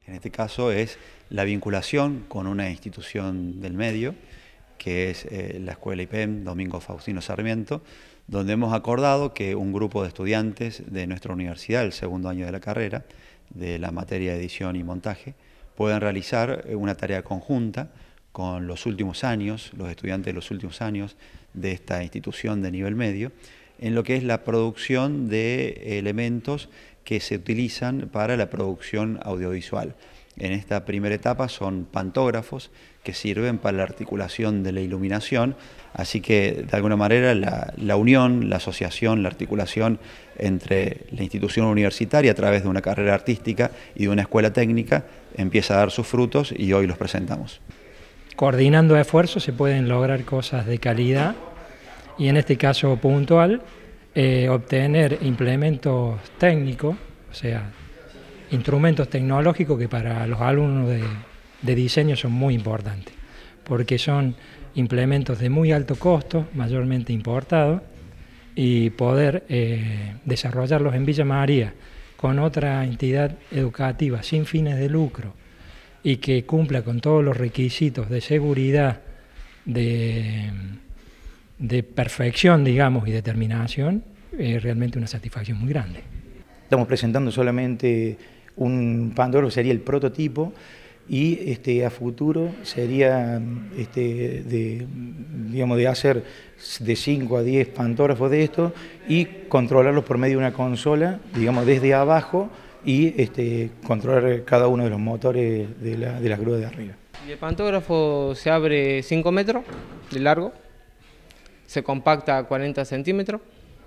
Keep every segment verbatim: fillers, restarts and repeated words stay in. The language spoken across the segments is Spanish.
En este caso es la vinculación con una institución del medio, que es eh, la Escuela I P E M Domingo Faustino Sarmiento, donde hemos acordado que un grupo de estudiantes de nuestra universidad, el segundo año de la carrera, de la materia de edición y montaje, puedan realizar una tarea conjunta con los últimos años, los estudiantes de los últimos años de esta institución de nivel medio, en lo que es la producción de elementos que se utilizan para la producción audiovisual. En esta primera etapa son pantógrafos que sirven para la articulación de la iluminación, así que de alguna manera la, la unión, la asociación, la articulación entre la institución universitaria a través de una carrera artística y de una escuela técnica empieza a dar sus frutos y hoy los presentamos. Coordinando esfuerzos se pueden lograr cosas de calidad y en este caso puntual eh, obtener implementos técnicos, o sea, instrumentos tecnológicos que para los alumnos de, de diseño son muy importantes, porque son implementos de muy alto costo, mayormente importados, y poder eh, desarrollarlos en Villa María con otra entidad educativa sin fines de lucro y que cumpla con todos los requisitos de seguridad, de, de perfección, digamos, y determinación, es realmente una satisfacción muy grande. Estamos presentando solamente un pantógrafo, sería el prototipo, y este, a futuro sería este, de, digamos, de hacer de cinco a diez pantógrafos de esto y controlarlos por medio de una consola, digamos, desde abajo, y este, controlar cada uno de los motores de la, de la grúa de arriba. El pantógrafo se abre cinco metros de largo, se compacta a cuarenta centímetros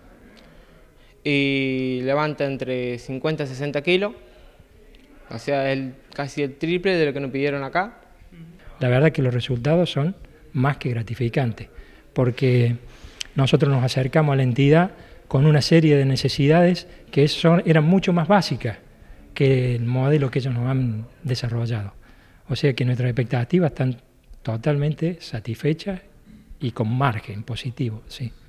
y levanta entre cincuenta y sesenta kilos, o sea, el, casi el triple de lo que nos pidieron acá. La verdad que los resultados son más que gratificantes, porque nosotros nos acercamos a la entidad con una serie de necesidades que son, eran mucho más básicas que el modelo que ellos nos han desarrollado. O sea que nuestras expectativas están totalmente satisfechas y con margen positivo, sí.